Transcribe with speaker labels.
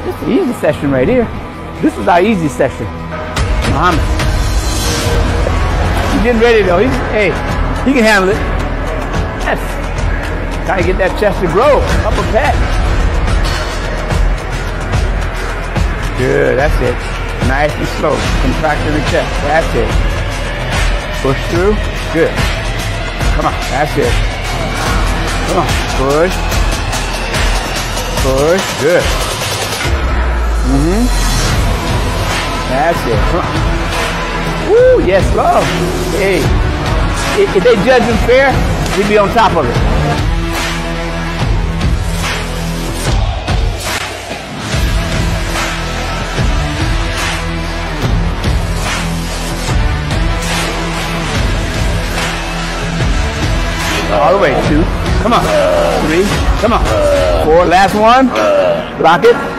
Speaker 1: It's the easy session right here. This is our easy session. Muhammad. He's getting ready though. Hey, he can handle it. Yes. Trying to get that chest to grow. Upper pat. Good, that's it. Nice and slow. Contracting the chest. That's it. Push through. Good. Come on. That's it. Come on. Push. Push. Good. That's it. Come on. Woo, yes, love. Hey. If they judge him fair, we'd be on top of it. All the way, 2. Come on. 3. Come on. 4. Last one. Lock it.